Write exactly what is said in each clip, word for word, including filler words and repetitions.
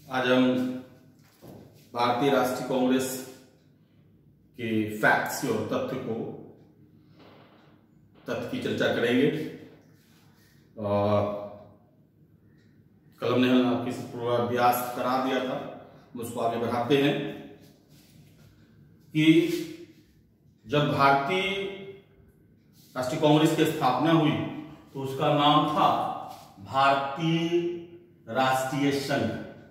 आज हम भारतीय राष्ट्रीय कांग्रेस के फैक्ट्स और तथ्य को तथ्य की चर्चा करेंगे। कल हमने आपके पूर्वाभ्यास करा दिया था, हम उसको आगे बढ़ाते हैं कि जब भारतीय राष्ट्रीय कांग्रेस की स्थापना हुई तो उसका नाम था भारतीय राष्ट्रीय संघ।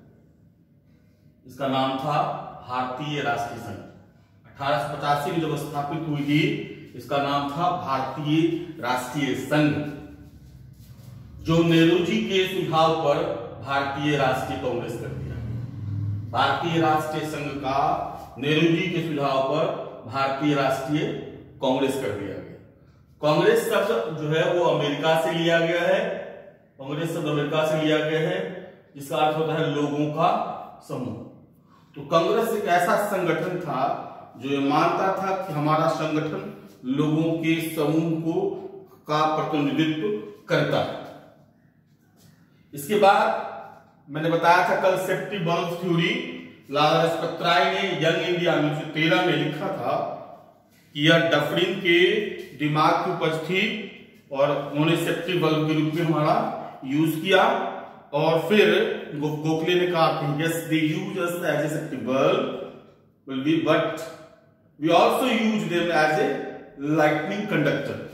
इसका नाम था भारतीय राष्ट्रीय संघ। अठारह सौ पचासी में जब स्थापित हुई थी, इसका नाम था भारतीय राष्ट्रीय संघ, जो नेहरू जी के सुझाव पर भारतीय राष्ट्रीय कांग्रेस कर दिया। भारतीय राष्ट्रीय संघ का नेहरू जी के सुझाव पर भारतीय राष्ट्रीय कांग्रेस कर दिया गया। कांग्रेस शब्द जो है वो अमेरिका से लिया गया है। कांग्रेस शब्द अमेरिका से लिया गया है, जिसका अर्थ होता है लोगों का समूह। तो कांग्रेस एक ऐसा संगठन था जो ये मानता था कि हमारा संगठन लोगों के समूह को का प्रतिनिधित्व करता है। इसके बाद मैंने बताया था कल safety bulb theory, Lala Lajpat Rai ने यंग इंडिया उन्नीस सौ तेरह में लिखा था कि यह डफरिन के दिमाग की उपज थी और उन्होंने सेफ्टी बल्ब के रूप में हमारा यूज किया। और फिर गो, गोखले ने कहा कि yes they use us as a safety बल्ब will be but we also use them as a lightning conductor.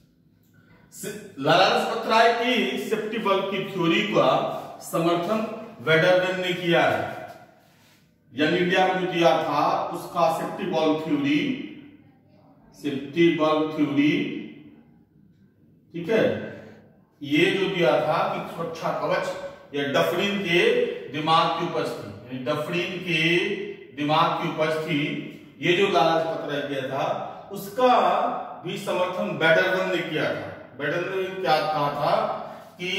Lala Lajpat Rai की सेफ्टी बल्ब की थ्योरी का समर्थन वेडरवेन ने किया है। यंग इंडिया में जो दिया था उसका safety bulb theory safety bulb theory ठीक है, ये जो दिया था कि सुरक्षा कवच या डफरिन के दिमाग की उपज थी, डफरिन के दिमाग की उपज थी, ये जो लाला लाजपत राय किया था उसका भी समर्थन वेडरवेन ने किया था। वेडरवेन ने क्या कहा था कि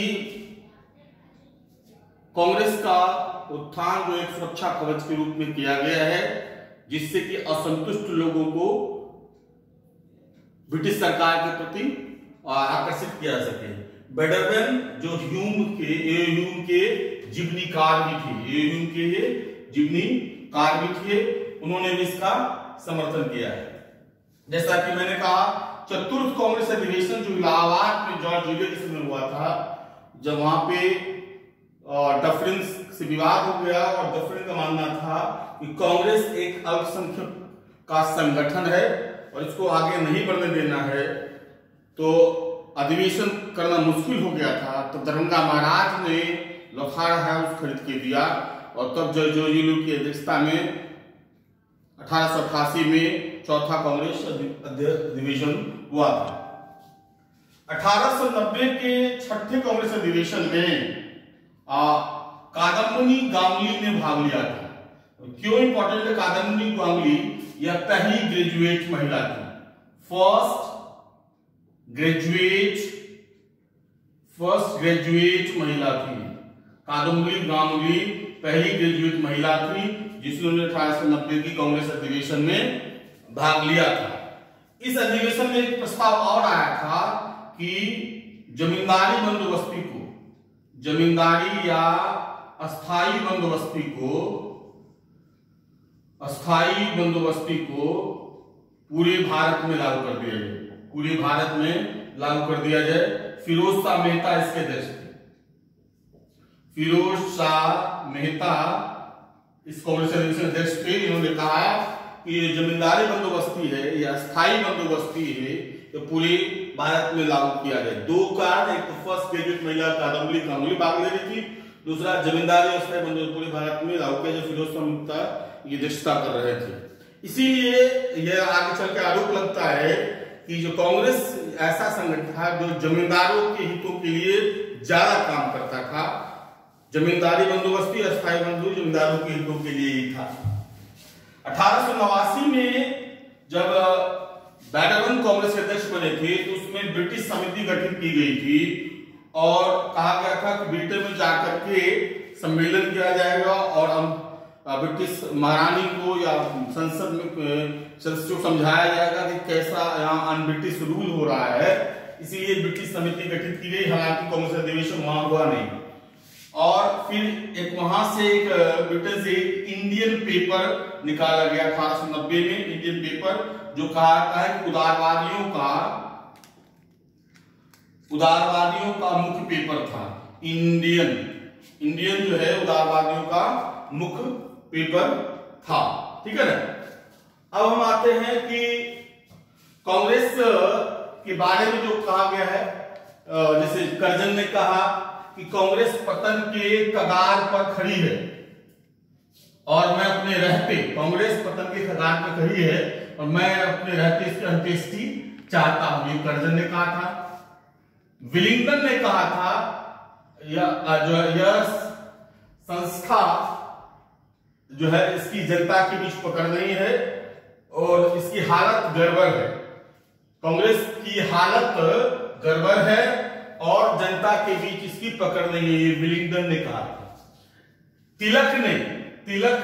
कांग्रेस का उत्थान जो एक सुरक्षा कवच के रूप में किया गया है, जिससे कि असंतुष्ट लोगों को ब्रिटिश सरकार के प्रति आकर्षित किया जा सके। वेडरवेन जो ह्यूम के ह्यूम के जीवनीकार भी थे, ये ह्यूम के जीवनीकार भी थे, उन्होंने भी इसका समर्थन किया है। जैसा कि मैंने कहा, चतुर्थ कांग्रेस अधिवेशन जो इलाहाबाद में जॉर्ज जूलियस में हुआ था, जब वहां पे डफरिन से विवाद हो गया और डफरिन का मानना था कि कांग्रेस एक अल्पसंख्यक का संगठन है और इसको आगे नहीं बढ़ने देना है, तो अधिवेशन करना मुश्किल हो गया था। तो दरभंगा महाराज ने लोहार हाउस खरीद के दिया और तब जॉर्ज जूलियस की अध्यक्षता में अठारह सौ अठासी में चौथा कांग्रेस अधिवेशन हुआ था। अठारह सौ नब्बे के छठे कांग्रेस अधिवेशन में कादम्बनी गांगुली ने भाग लिया था। क्यों इंपॉर्टेंट है कादम्बनी गांगुली? यह पहली ग्रेजुएट महिला थी, फर्स्ट ग्रेजुएट फर्स्ट ग्रेजुएट महिला थी। कादम्बनी गांगुली पहली ग्रेजुएट महिला थी जिसने अठारह सौ नब्बे की कांग्रेस अधिवेशन में भाग लिया था। इस अधिवेशन में एक प्रस्ताव और आया था कि जमींदारी बंदोबस्ती को जमींदारी या अस्थाई बंदोबस्ती को अस्थाई बंदोबस्ती को पूरे भारत में लागू कर दिया जाए पूरे भारत में लागू कर दिया जाए। फिरोज शाह मेहता इसके अध्यक्ष थे। फिरोज शाह मेहता इस कांग्रेस अधिवेशन अध्यक्ष थे। इन्होंने कहा कि ये जमींदारी बंदोबस्ती है या अस्थाई बंदोबस्ती है तो पूरे भारत में लागू किया जाए। दो कारण, एक तो फर्स्ट ग्रेजुएट महिला कादम्बनी गांगुली भाग ले रही थी, दूसरा जमींदारी अस्थाई बंदोबस्ती पूरे भारत में लागू किया जाए। फिरोज शाह मेहता ये अध्यक्षता कर रहे थे। इसीलिए यह आगे चल के आरोप लगता है कि जो कांग्रेस ऐसा संगठन था जो जमींदारों के हितों के लिए ज्यादा काम करता था। जमींदारी बंदोबस्ती अस्थाई बंदोबस्ती जमींदारों के हितों के लिए ही था। अठारह सौ नवासी में जब वेडरवेन कांग्रेस के अध्यक्ष बने थे तो उसमें ब्रिटिश समिति गठित की गई थी और कहा गया था कि ब्रिटेन में जाकर के सम्मेलन किया जाएगा और हम ब्रिटिश महारानी को या संसद में सदस्यों को समझाया जाएगा कि कैसा यहाँ अन ब्रिटिश रूल हो रहा है। इसीलिए ब्रिटिश समिति गठित की गई। हालांकि कांग्रेस अधिवेशन वहां हुआ नहीं। और फिर एक वहां से एक ब्रिटेन से इंडियन पेपर निकाला गया अठारह सौ नब्बे में, इंडियन पेपर, जो कहा है कि उदारवादियों का उदारवादियों का मुख्य पेपर था। इंडियन इंडियन जो है उदारवादियों का मुख्य पेपर था। ठीक है ना। अब हम आते हैं कि कांग्रेस के बारे में जो कहा गया है, जैसे कर्जन ने कहा कि कांग्रेस पतन के कगार पर खड़ी है और मैं अपने रहते कांग्रेस पतन के कगार पर खड़ी है और मैं अपने रहते इसकी अंत्येष्टि चाहता हूं, ये कर्जन ने कहा था। विलिंगटन ने कहा था यह जो यह संस्था जो है इसकी जनता के बीच पकड़ नहीं है और इसकी हालत गड़बड़ है, कांग्रेस की हालत गड़बड़ है और जनता के बीच इसकी पकड़ नहीं है, ये विलिंगटन ने कहा था। तिलक ने तिलक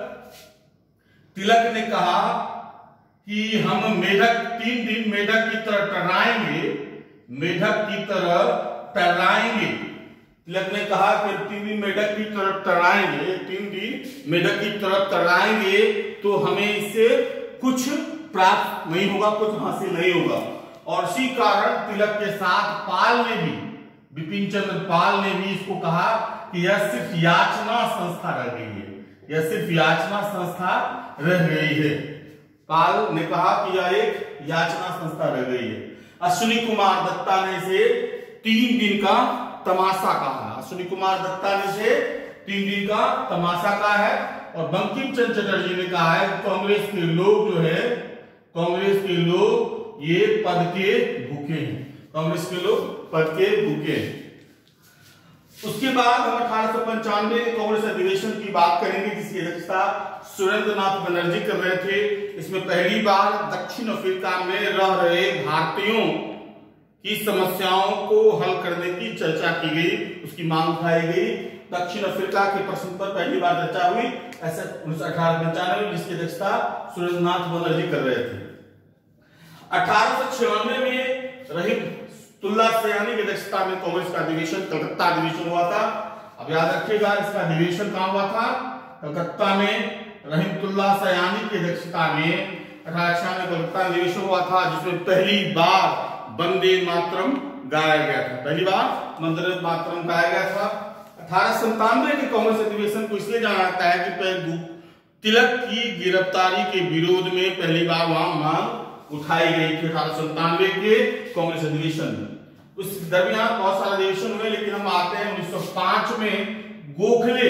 तिलक ने कहा कि हम मेढक तीन दिन मेढक की तरह टर्राएंगे मेढक की तरह टर्राएंगे तिलक ने कहा कि तीन दिन मेढक की तरफ टर्राएंगे तीन दिन मेढक की तरफ टर्राएंगे तो हमें इससे कुछ प्राप्त नहीं होगा, कुछ हासिल नहीं होगा। और इसी कारण तिलक के साथ पाल ने भी बिपिन चंद्र पाल ने भी इसको कहा कि यह सिर्फ याचना संस्था रह गई है, यह सिर्फ याचना संस्था रह गई है। पाल ने कहा कि यह एक याचना संस्था रह गई है। अश्विनी कुमार दत्ता ने इसे तीन दिन का तमाशा कहा। अश्विनी कुमार दत्ता ने इसे तीन दिन का तमाशा कहा है। और बंकिम चंद्र चटर्जी ने कहा है कांग्रेस के लोग जो है कांग्रेस के लोग ये पद के भूखे हैं, कांग्रेस के लोग पद के भूखे हैं। उसके बाद हम अठारह सौ पंचानवे कांग्रेस अधिवेशन की बात करेंगे जिसकी अध्यक्षता सुरेंद्र नाथ बनर्जी कर रहे थे। इसमें पहली बार दक्षिण अफ्रीका में रह रहे भारतीयों की समस्याओं को हल करने की चर्चा की गई, उसकी मांग उठाई गई। दक्षिण अफ्रीका के प्रश्न पर पहली बार चर्चा हुई ऐसे अठारह सौ पंचानवे, जिसकी अध्यक्षता सुरेंद्र नाथ बनर्जी कर रहे थे। अठारह सौ छियानवे में रहीमतुल्ला सयानी की अध्यक्षता में कांग्रेस का अधिवेशन कलकत्ता अधिवेशन हुआ था। अब याद रखिएगा इसका अधिवेशन कहां हुआ था? कलकत्ता में। रहीमतुल्ला सयानी की अध्यक्षता में अठारह सौ छियानवे कलकत्ता अधिवेशन हुआ था जिसमें पहली बार वंदे मातरम गाया गया था, पहली बार वंदे मातरम गाया गया था। अठारह सौ संतानवे के कांग्रेस अधिवेशन को इसलिए जाना जाता है कि तिलक की गिरफ्तारी के विरोध में पहली बार वहां मांग उठाई गई थी अठारह सौ संतानवे के कांग्रेस अधिवेशन में। उस दरमियान बहुत सारे अधिवेशन हुए, लेकिन हम आते हैं उन्नीस सौ पांच में गोखले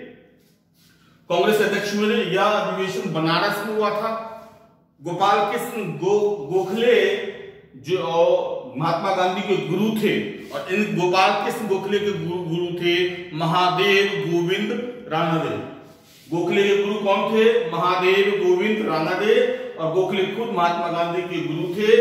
कांग्रेस अध्यक्ष हुए। यह अधिवेशन बनारस में हुआ था। गोपाल कृष्ण गो, गोखले जो महात्मा गांधी के गुरु थे और इन गोपाल कृष्ण गोखले के गुरु, गुरु थे महादेव गोविंद रानडे। गोखले के गुरु कौन थे? महादेव गोविंद रानडे। और गोखले खुद महात्मा गांधी के गुरु थे।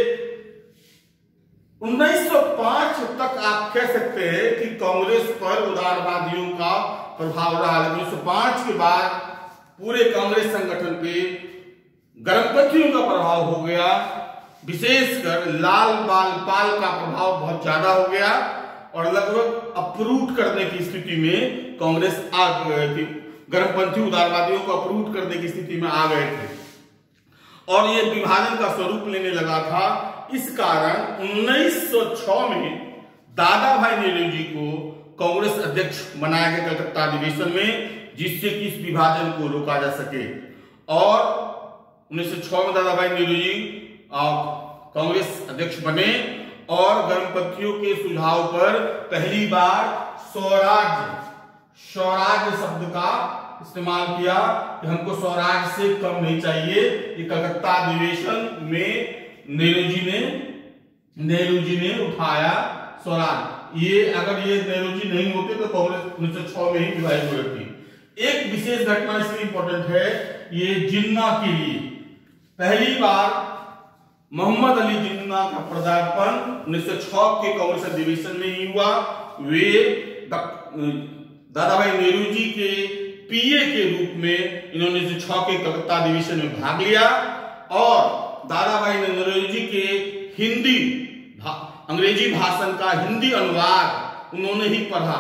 उन्नीस सौ पांच तक आप कह सकते हैं कि कांग्रेस पर उदारवादियों का प्रभाव रहा। उन्नीस सौ पांच के बाद पूरे कांग्रेस संगठन पे गर्मपंथियों का प्रभाव हो गया, विशेषकर लाल बाल पाल का प्रभाव बहुत ज्यादा हो गया और लगभग अपरूट करने की स्थिति में कांग्रेस आ गई थी। गर्मपंथी उदारवादियों को अपरूट करने की स्थिति में आ गए थे और ये विभाजन का स्वरूप लेने लगा था। इस कारण उन्नीस सौ छह में दादा भाई नेहरू जी को कांग्रेस अध्यक्ष बनाया गया कलकत्ता अधिवेशन में, जिससे कि इस विभाजन को रोका जा सके। और उन्नीस सौ छह में दादा भाई नेहरू जी कांग्रेस अध्यक्ष बने और गर्मपंथियों के सुझाव पर पहली बार स्वराज्य स्वराज्य शब्द का इस्तेमाल किया कि हमको स्वराज से कम नहीं चाहिए। ये कलकत्ता अधिवेशन में नेहरू जी ने नेहरू जी ने उठाया स्वराज। ये अगर ये नेहरू जी नहीं होते तो कांग्रेस उन्नीस सौ छह में ही विभाजित हो जाती। एक विशेष घटना इसलिए इंपॉर्टेंट है, ये जिन्ना के लिए पहली बार मोहम्मद अली जिन्ना का पदार्पण उन्नीस सौ छह के कांग्रेस अधिवेशन में ही हुआ। वे दादा भाई नेहरू जी के पीए के रूप में इन्होंने उन्नीस सौ छह के कलकत्ता अधिवेशन में भाग लिया और दादा भाई नेहरू जी के हिंदी भा, अंग्रेजी भाषण का हिंदी अनुवाद उन्होंने ही पढ़ा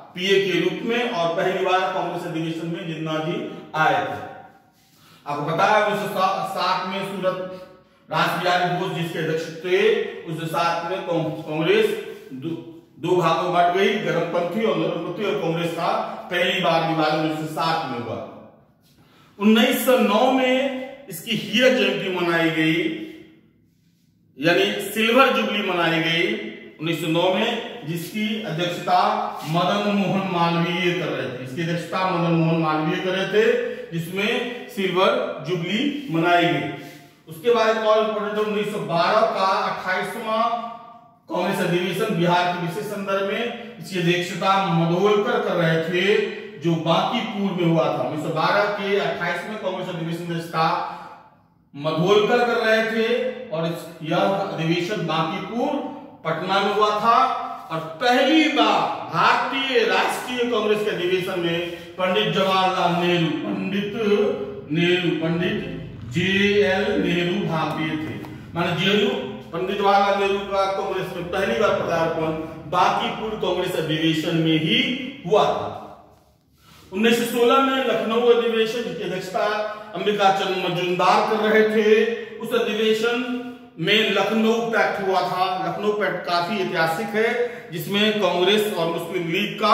पीए के रूप में, और पहली बार कांग्रेस अधिवेशन में जिन्ना जी आए थे। आपको पता है उन्नीस सौ सात में सूरत रास बिहारी बोस जिसके अध्यक्ष थे, उस साथ में कांग्रेस दो, दो भागों में बट गई, गर्मपंथी और नरमपंथी, और कांग्रेस का पहली बार विभाजन उन्नीस सौ सात में हुआ। उन्नीस सौ नौ में इसकी हीरक जयंती मनाई गई, यानी सिल्वर जुबली मनाई गई उन्नीस सौ नौ में, जिसकी अध्यक्षता मदन मोहन मालवीय कर रहे थे। इसकी अध्यक्षता मदन मोहन मालवीय कर रहे थे, जिसमें सिल्वर जुबली मनाई गई। उसके बाद उन्नीस सौ बारह का अट्ठाईसवां कांग्रेस अधिवेशन बिहार के विशेष संदर्भ में, इसकी अध्यक्षता मधोलकर कर रहे थे, जो बांकीपुर में हुआ था। उन्नीस सौ बारह के अट्ठाईसवें कांग्रेस अधिवेशन की अध्यक्षता मधोलकर कर रहे थे, और यह अधिवेशन बांकीपुर पटना में हुआ था। और पहली बार भारतीय राष्ट्रीय कांग्रेस के अधिवेशन में पंडित जवाहरलाल नेहरू पंडित नेहरू पंडित जे एल नेहरू भाग लिए थे। माने जेरू पंडित जवाहरलाल नेहरू का कांग्रेस में पहली बार पदार्पण बांकीपुर कांग्रेस अधिवेशन में ही हुआ था। उन्नीस सौ सोलह में लखनऊ अधिवेशन, जिसकी अध्यक्षता अंबिका चंद्र मजूमदार कर रहे थे, उस अधिवेशन में लखनऊ पैक्ट हुआ था। लखनऊ पैक्ट काफी ऐतिहासिक है, जिसमें कांग्रेस और मुस्लिम लीग का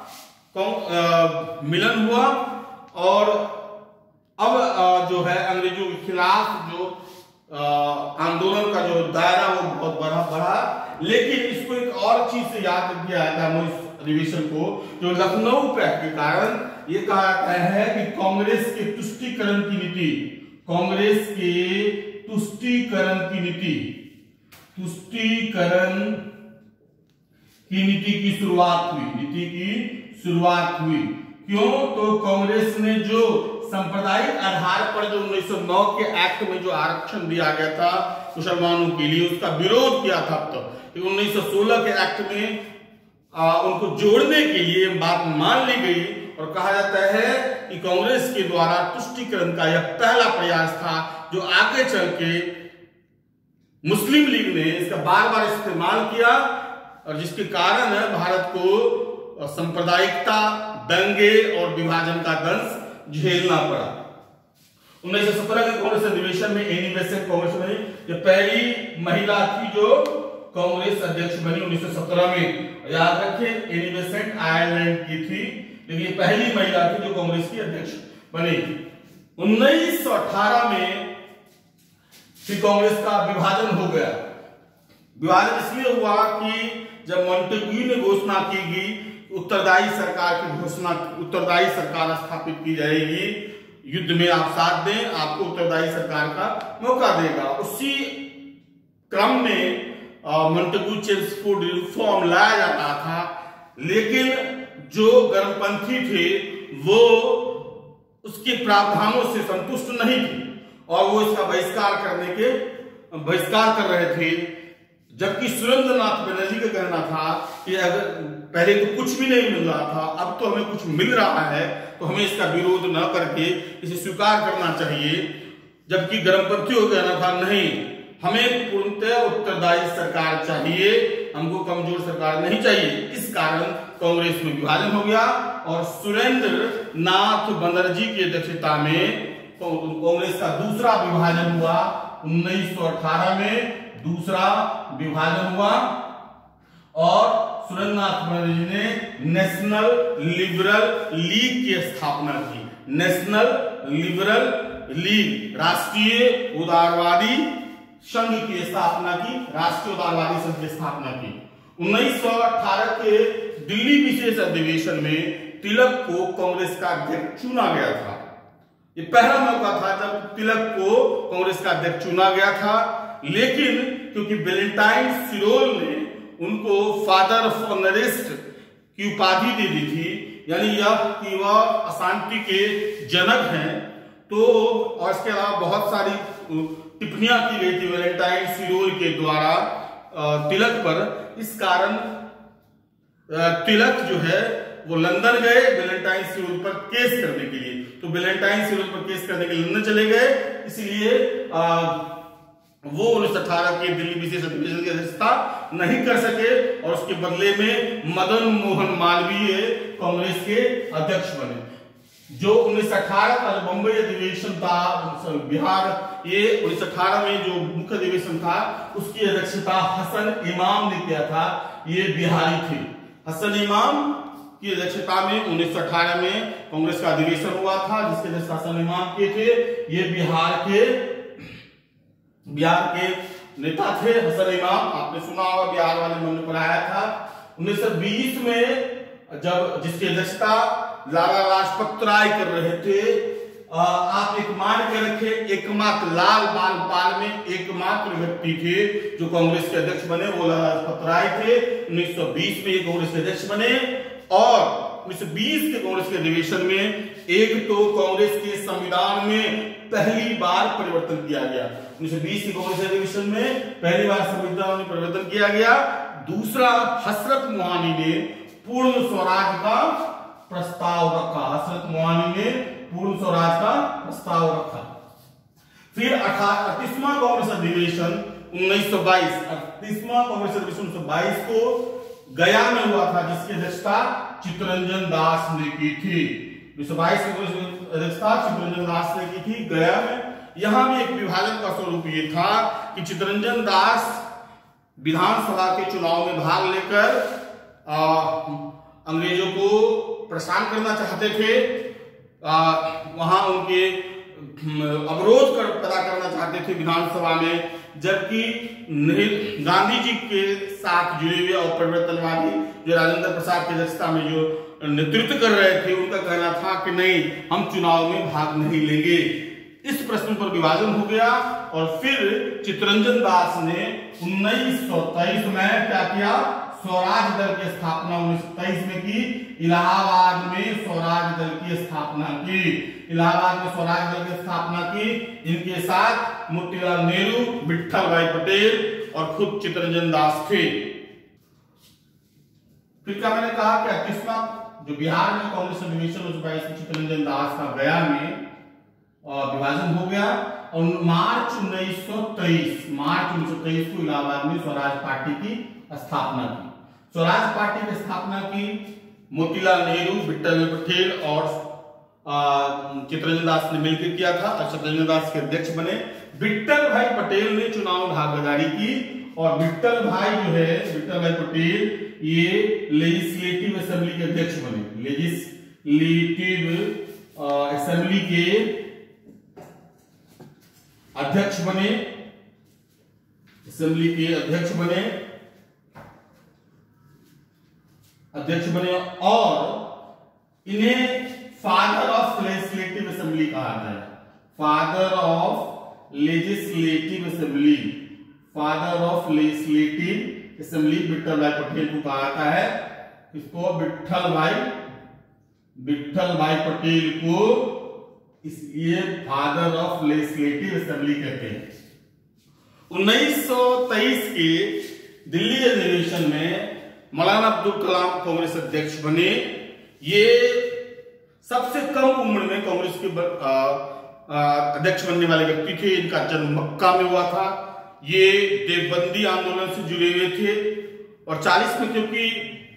आ, मिलन हुआ, और अब जो है अंग्रेजों के खिलाफ जो आंदोलन का जो दायरा वो बहुत बड़ा बढ़ा। लेकिन इसको एक और चीज से याद किया जाता है इस अधिवेशन को, जो लखनऊ पैक्ट के कारण ये कहा जाता है कि कांग्रेस के तुष्टीकरण की नीति, कांग्रेस के तुष्टीकरण की नीति तुष्टीकरण की नीति की शुरुआत हुई नीति की शुरुआत हुई क्यों? तो कांग्रेस ने जो सांप्रदायिक आधार पर जो उन्नीस सौ नौ के एक्ट में जो आरक्षण दिया गया था मुसलमानों के लिए, उसका विरोध किया था। तो उन्नीस सौ सोलह के एक्ट में आ, उनको जोड़ने के लिए बात मान ली गई, और कहा जाता है कि कांग्रेस के द्वारा तुष्टीकरण का यह पहला प्रयास था, जो आगे चल के मुस्लिम लीग ने इसका बार बार इस्तेमाल किया, और जिसके कारण भारत को सांप्रदायिकता, दंगे और विभाजन का दंश झेलना पड़ा। उन्नीस सौ सत्रह के कांग्रेस अधिवेशन में एनी बेसेंट कांग्रेस में ये पहली महिला थी जो कांग्रेस अध्यक्ष बनी उन्नीस सौ सत्रह में। याद रखें, एनी बेसेंट आयरलैंड की थी, लेकिन ये पहली महिला थी जो कांग्रेस की अध्यक्ष बनी। उन्नीस सौ अठारह में फिर कांग्रेस का विभाजन हो गया। विभाजन इसलिए हुआ कि जब मॉन्टेग्यू ने घोषणा की गई उत्तरदायी सरकार की घोषणा उत्तरदायी सरकार स्थापित की जाएगी, युद्ध में आप साथ दें, आपको उत्तरदायी सरकार का मौका देगा। उसी क्रम में मॉन्टेग्यू चेम्सफोर्ड रिफॉर्म लाया जा रहा था, लेकिन जो गर्मपंथी थे वो उसके प्रावधानों से संतुष्ट नहीं थे, और वो इसका बहिष्कार करने के बहिष्कार कर रहे थे। जबकि सुरेंद्रनाथ बनर्जी का कहना था कि अगर पहले तो कुछ भी नहीं मिल रहा था, अब तो हमें कुछ मिल रहा है, तो हमें इसका विरोध न करके इसे स्वीकार करना चाहिए। जबकि गर्मपंथियों का कहना था नहीं, हमें पूर्णतः उत्तरदायी सरकार चाहिए, हमको कमजोर सरकार नहीं चाहिए। इस कारण कांग्रेस में विभाजन हो गया, और सुरेंद्र नाथ बनर्जी की अध्यक्षता में कांग्रेस का दूसरा विभाजन हुआ। उन्नीस सौ अठारह में दूसरा विभाजन हुआ, और सुरेंद्रनाथ बनर्जी ने नेशनल लिबरल लीग की स्थापना की। नेशनल लिबरल लीग, राष्ट्रीय उदारवादी संघ की स्थापना की, राष्ट्रीय उदारवादी संघ की स्थापना की। उन्नीस सौ अठारह के दिल्ली विशेष अधिवेशन में तिलक को कांग्रेस का अध्यक्ष चुना गया था। ये पहला मौका था जब तिलक को कांग्रेस का अध्यक्ष चुना गया था, लेकिन क्योंकि वैलेंटाइन सिरोल ने उनको फादर ऑफ अनरेस्ट की उपाधि दे दी थी, यानी यह कि वह अशांति के जनक हैं, तो और इसके अलावा बहुत सारी टिप्पणियां की गई थी वैलेंटाइन सिरोल के द्वारा तिलक पर। इस कारण तिलक जो है वो लंदन गए वैलेंटाइन सिरोल पर केस करने के लिए। तो वैलेंटाइन सिरोल पर केस करने के लिए लंदन चले गए, इसलिए वो उन्नीस सौ अठारह के दिल्ली विशेष अधिवेशन की अध्यक्षता नहीं कर सके और उसके बदले में मदन मोहन मालवीय कांग्रेस के अध्यक्ष बने। जो उन्नीस सौ अठारह का जो बंबई अधिवेशन था बिहार, ये उन्नीस सौ अठारह में जो मुख्य अधिवेशन था उसकी अध्यक्षता हसन इमाम ने किया था। ये बिहारी थे। हसन इमाम की अध्यक्षता में उन्नीस सौ अठारह में कांग्रेस का अधिवेशन हुआ था, जिसके अध्यक्ष हसन इमाम के थे। ये बिहार के बिहार के नेता थे हसन इमाम। आपने सुना होगा, बिहार वाले मन में पढ़ाया था। उन्नीस सौ बीस में जब जिसकी अध्यक्षता लाला लाजपत राय कर रहे थे, आ, आप एक मान के रखे, एकमात्र लाल बाल पाल में एकमात्र व्यक्ति थे जो कांग्रेस के अध्यक्ष बने, वो लाला लाजपत राय थे। उन्नीस सौ बीस में कांग्रेस के अध्यक्ष बने और उन्नीस सौ बीस के कांग्रेस के अधिवेशन में एक तो कांग्रेस के संविधान में पहली बार परिवर्तन किया गया। उन्नीस सौ बीस के कांग्रेस अधिवेशन में पहली बार संविधान में परिवर्तन किया गया। दूसरा, हसरत मोहानी ने पूर्ण स्वराज का प्रस्ताव रखा। हसरत मोहानी ने पूर्ण स्वराज का प्रस्ताव रखा। फिर अड़तीसवां कांग्रेस अधिवेशन उन्नीस सौ बाईस अड़तीसवां कांग्रेस अधिवेशन उन्नीस सौ बाईस को गया में हुआ था, जिसकी अध्यक्षता चित्तरंजन दास ने की थी। उन्नीस सौ बाईस की अध्यक्षता चित्तरंजन दास ने की थी गया में। यहां भी एक विभाजन का स्वरूप ये था कि चित्तरंजन दास विधानसभा के चुनाव में भाग लेकर अंग्रेजों को परेशान करना चाहते थे, आ, वहां उनके अवरोध कर पैदा करना चाहते थे विधानसभा में। जबकि गांधी जी के साथ जुड़े हुए और परिवर्तनवादी जो राजेंद्र प्रसाद की अध्यक्षता में जो नेतृत्व कर रहे थे, उनका कहना था कि नहीं, हम चुनाव में भाग नहीं लेंगे। इस प्रश्न पर विभाजन हो गया और फिर चित्तरंजन दास ने उन्नीस सौ तेईस में क्या किया, स्वराज दल की स्थापना उन्नीस सौ तेईस में की। इलाहाबाद में स्वराज दल की स्थापना की। इलाहाबाद में स्वराज दल की स्थापना की। इनके साथ मोतीलाल नेहरू, विठल भाई पटेल और खुद चित्तरंजन दास थे। फिर क्या मैंने कहा कि अड़तीसवां जो बिहार में कांग्रेस अधिवेशन उन्नीस सौ बाईस में चित्तरंजन दास का गया में विभाजन हो गया और मार्च उन्नीस सौ तेईस मार्च उन्नीस सौ तेईस को इलाहाबाद में स्वराज पार्टी की स्थापना की। स्वराज पार्टी की स्थापना की मोतीलाल नेहरू, विठल भाई पटेल और चित्तरंजन दास ने मिलकर किया था और चित्तरंजन दास के अध्यक्ष बने। विठल भाई पटेल ने चुनाव भागीदारी की और विठल भाई जो है विठल भाई पटेल ये लेजिस्लेटिव असेंबली के अध्यक्ष बने। लेजिस्लेटिव असेंबली के अध्यक्ष बने असेंबली के अध्यक्ष बने अध्यक्ष बने और इन्हें फादर ऑफ लेजिस्लेटिव असेंबली कहा जाता है। Father of legislative assembly father of legislative assembly Vithal Bhai Patel को कहा जाता है। इसको विठल भाई विठल भाई पटेल को इसलिए फादर ऑफ लेजिस्लेटिव असेंबली कहते हैं। उन्नीस सौ तेईस के दिल्ली अधिवेशन में मौलाना अब्दुल कलाम कांग्रेस अध्यक्ष बने। ये सबसे कम उम्र में कांग्रेस के अध्यक्ष बनने वाले व्यक्ति थे। इनका जन्म मक्का में हुआ था। ये देवबंदी आंदोलन से जुड़े हुए थे और चालीस में क्योंकि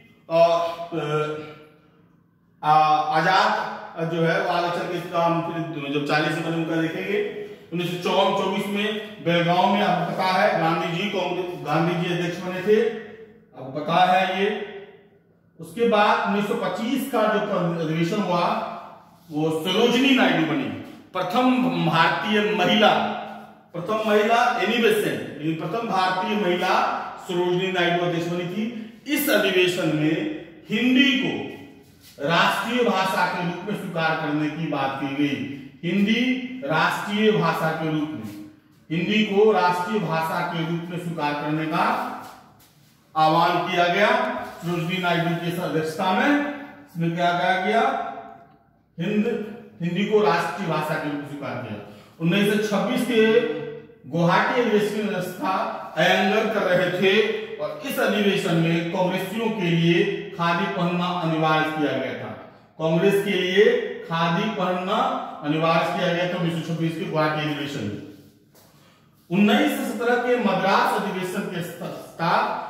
आजाद जो है वो आगे चल के इसका हम फिर जब चालीस में उनका देखेंगे। उन्नीस सौ चौबीस में बेलगांव में आपको पता है गांधी जी कांग्रेस गांधी जी अध्यक्ष बने थे, आपको पता है ये। उसके बाद उन्नीस सौ पच्चीस का जो अधिवेशन हुआ वो सरोजिनी नायडू बनी, प्रथम भारतीय महिला प्रथम महिला एनी बेसेंट, लेकिन प्रथम भारतीय महिला सरोजिनी नायडू अध्यक्ष बनी थी। इस अधिवेशन में हिंदी को राष्ट्रीय भाषा के रूप में स्वीकार करने की बात की गई। हिंदी राष्ट्रीय भाषा के रूप में हिंदी को राष्ट्रीय भाषा के रूप में स्वीकार करने का आह्वान किया गया। सरोजिनी नायडू की अध्यक्षता में इसमें क्या कहा गया, हिंद हिंदी को राष्ट्रीय भाषा के रूप में स्वीकार किया। उन्नीस सौ छब्बीस के गुवाहाटी अधिवेशन में व्यवस्था अयंगर कर रहे थे और इस अधिवेशन में कांग्रेसियों के लिए खादी पहनना अनिवार्य किया गया था। कांग्रेस के लिए खादी पहनना अनिवार्य किया गया था उन्नीस सौ छब्बीस के गुवाहाटी अधिवेशन में। उन्नीस सौ सत्रह के मद्रास अधिवेशन के पश्चात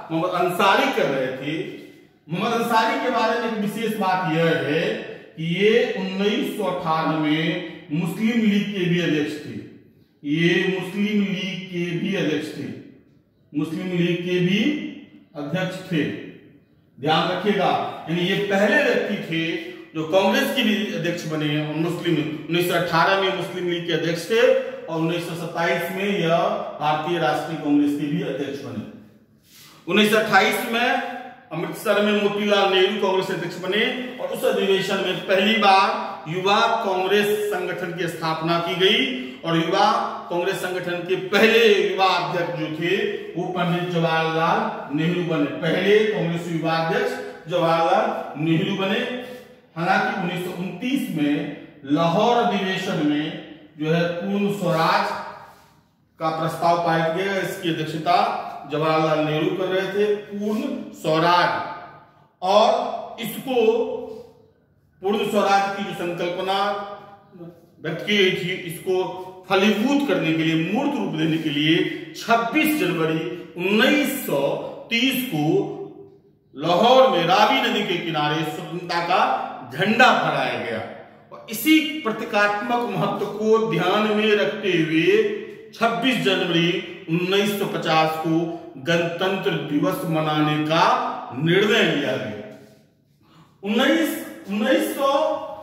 मोहम्मद अंसारी कर रहे थे। मोहम्मद अंसारी के बारे में एक विशेष बात यह है कि ये उन्नीस सौ अठारह में मुस्लिम लीग के भी अध्यक्ष थे। ये मुस्लिम लीग के भी अध्यक्ष थे, मुस्लिम लीग के भी अध्यक्ष थे, ध्यान रखिएगा। यानी ये पहले व्यक्ति थे जो कांग्रेस के भी अध्यक्ष बने। और मुस्लिम उन्नीस सौ अठारह में मुस्लिम लीग के अध्यक्ष थे और उन्नीस सौ सत्ताईस में यह भारतीय राष्ट्रीय कांग्रेस के भी अध्यक्ष बने। उन्नीस सौ अट्ठाईस में अमृतसर में मोतीलाल नेहरू कांग्रेस अध्यक्ष बने और उस अधिवेशन में पहली बार युवा कांग्रेस संगठन की स्थापना की गई और युवा कांग्रेस संगठन के पहले युवा अध्यक्ष जो थे वो पंडित जवाहरलाल नेहरू बने। पहले कांग्रेस युवा अध्यक्ष जवाहरलाल नेहरू बने। हालांकि उन्नीस सौ उनतीस में लाहौर अधिवेशन में जो है पूर्ण स्वराज का प्रस्ताव पारित किया गया। इसकी अध्यक्षता जवाहरलाल नेहरू कर रहे थे। पूर्ण स्वराज और इसको पूर्ण स्वराज की जो संकल्पना व्यक्त की गई थी, इसको फलीभूत करने के लिए, मूर्त रूप देने के लिए छब्बीस जनवरी उन्नीस सौ तीस को लाहौर में रावी नदी के किनारे स्वतंत्रता का झंडा फहराया गया। और इसी प्रतीकात्मक महत्व को ध्यान में रखते हुए छब्बीस जनवरी उन्नीस सौ पचास को गणतंत्र दिवस मनाने का निर्णय लिया गया। उन्नीस सौ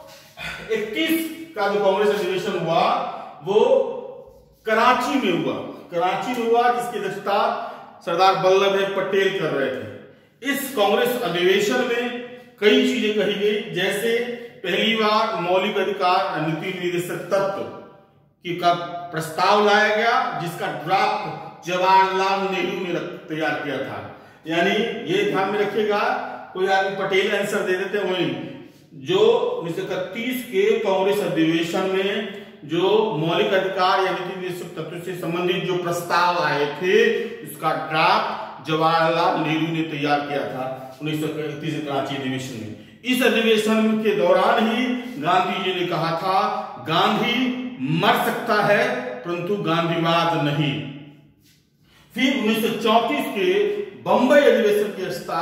इक्कीस का जो कांग्रेस अधिवेशन हुआ वो कराची में हुआ कराची में हुआ जिसकी अध्यक्षता सरदार वल्लभ भाई पटेल कर रहे थे। इस कांग्रेस अधिवेशन में कई चीजें कही गई, जैसे पहली बार मौलिक अधिकार नीति निर्देशक तत्व की का प्रस्ताव लाया गया जिसका ड्राफ्ट जवाहरलाल नेहरू ने तैयार किया था। यानी ये ध्यान में रखिएगा, कोई आदमी पटेल आंसर दे देते वही जो उन्नीस सौ इकतीस के कांग्रेस अधिवेशन में जो मौलिक अधिकार या नीति निर्देशक तत्व से संबंधित जो प्रस्ताव आए थे उसका ड्राफ्ट जवाहरलाल नेहरू ने तैयार किया था उन्नीस सौ इकतीस कराची अधिवेशन में। इस अधिवेशन के दौरान ही गांधी जी ने कहा था गांधी मर सकता है परंतु गांधीवाद नहीं। फिर उन्नीस सौ चौंतीस के बंबई अधिवेशन की अध्यक्षता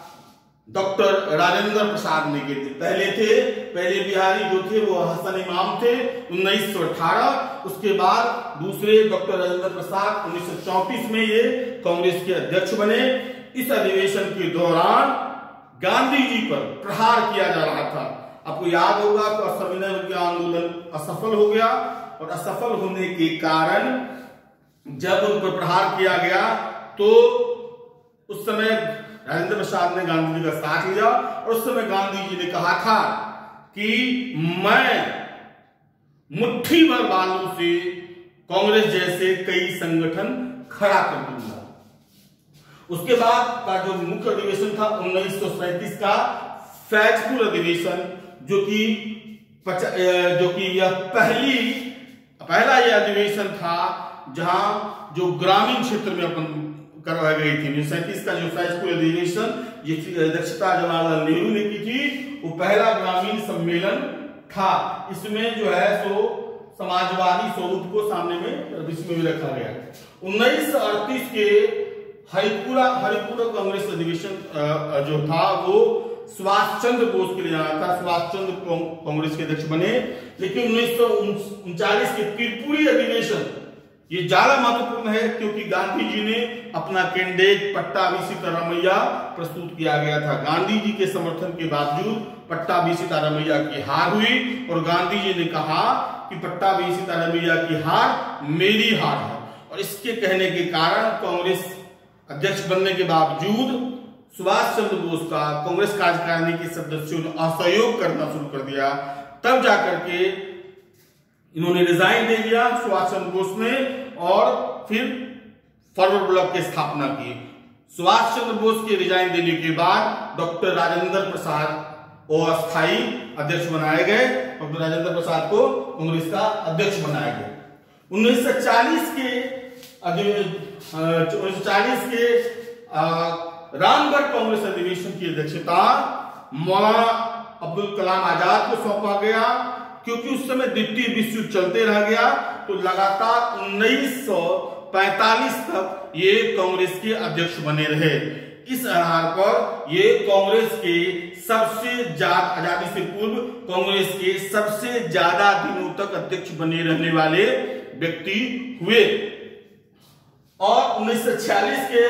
डॉक्टर राजेंद्र प्रसाद ने की थी। पहले थे पहले बिहारी जो थे वो हसन इमाम थे उन्नीस सौ अठारह। उसके बाद दूसरे डॉक्टर राजेंद्र प्रसाद उन्नीस सौ चौंतीस में ये कांग्रेस के अध्यक्ष बने। इस अधिवेशन के दौरान गांधी जी पर प्रहार किया जा रहा था। आपको याद होगा तो असविनय विज्ञान आंदोलन असफल हो गया और असफल होने के कारण जब उन पर प्रहार किया गया तो उस समय राजेंद्र प्रसाद ने गांधी जी का साथ लिया और उस समय गांधी जी ने कहा था कि मैं मुट्ठी भर बालों से कांग्रेस जैसे कई संगठन खड़ा कर दूंगा। उसके बाद का जो मुख्य अधिवेशन था उन्नीस सौ सैंतीस का फैजपुर अधिवेशन जो कि जो कि यह पहली पहला यह अधिवेशन था जहां जो ग्रामीण क्षेत्र में अपन करवाई गई थी। सैंतीस का जो फैजपुर अधिवेशन जिसकी अध्यक्षता जवाहरलाल नेहरू ने की थी वो पहला ग्रामीण सम्मेलन था। इसमें जो है सो समाजवादी स्वरूप को सामने में विश्व में रखा गया। उन्नीस सौ अड़तीस के हरिपुरा हरिपुरा कांग्रेस अधिवेशन जो था वो सुभाष चंद्र बोस के लिए जाना था। सुभाष चंद्र कांग्रेस के अध्यक्ष बने। लेकिन उन्नीस सौ उनचालीस के त्रिपुरी अधिवेशन ये ज्यादा महत्वपूर्ण है क्योंकि गांधी जी ने अपना कैंडिडेट पट्टाभी सीतारामैया प्रस्तुत किया गया था। गांधी जी के समर्थन के बावजूद पट्टाभी सीतारामैया की हार हुई और गांधी जी ने कहा कि पट्टाभी सीतारामैया की हार मेरी हार है। और इसके कहने के कारण कांग्रेस अध्यक्ष बनने के बावजूद सुभाष चंद्र बोस का कांग्रेस कार्यकारिणी के सदस्यों ने असहयोग करना शुरू कर दिया। तब जाकर के इन्होंने रिजाइन दे दिया सुभाष चंद्र बोस ने और फिर फॉरवर्ड ब्लॉक की स्थापना की। सुभाष चंद्र बोस के रिजाइन देने के बाद डॉक्टर राजेंद्र प्रसाद और अस्थायी अध्यक्ष बनाए गए। डॉक्टर राजेंद्र प्रसाद को कांग्रेस का अध्यक्ष बनाया गया। उन्नीस सौ चालीस के उन्नीस सौ चालीस के रामगढ़ कांग्रेस अधिवेशन की अध्यक्षता मौलाना अब्दुल कलाम आजाद को सौंपा गया क्योंकि उस समय द्वितीय विश्व युद्ध चलते रह गया तो लगातार उन्नीस सौ पैंतालीस तक ये कांग्रेस के अध्यक्ष बने रहे। इस आधार पर ये कांग्रेस के सबसे ज्यादा, आजादी से पूर्व कांग्रेस के सबसे ज्यादा दिनों तक अध्यक्ष बने रहने वाले व्यक्ति हुए। और उन्नीस सौ छियालीस के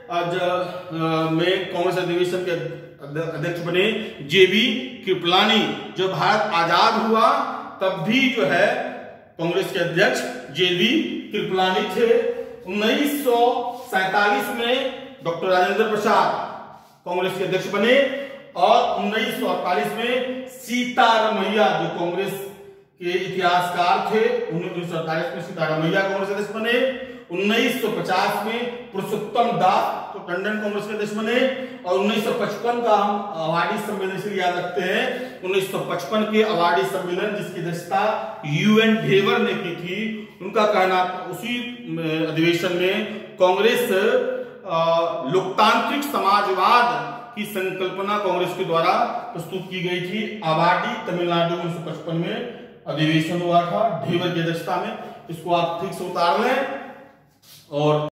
में कांग्रेस अधिवेशन के अध्यक्ष बने जेबी कृपलानी। जब भारत आजाद हुआ तब भी जो है कांग्रेस के अध्यक्ष जेबी कृपलानी थे। उन्नीस सौ सैतालीस में डॉक्टर राजेंद्र प्रसाद कांग्रेस के अध्यक्ष बने और उन्नीस सौ अड़तालीस में सीतारमैया जो कांग्रेस के इतिहासकार थे, उन्नीस सौ अड़तालीस में सीतारमैया कांग्रेस के अध्यक्ष बने। उन्नीस सौ पचास में पुरुषोत्तम दास तो टंडन कांग्रेस के अध्यक्ष बने। और उन्नीस सौ पचपन का हम अवार्डी सम्मेलन से याद रखते हैं, उन्नीस सौ पचपन के अवार्डी सम्मेलन जिसकी अध्यक्षता यूएन ढेवर ने की थी, उनका कहना उसी अधिवेशन में कांग्रेस लोकतांत्रिक समाजवाद की संकल्पना कांग्रेस के द्वारा प्रस्तुत की गई थी। अवार्डी तमिलनाडु उन्नीस सौ पचपन में अधिवेशन हुआ था ढेवर की अध्यक्षता में। इसको आप ठीक से उतार लें। और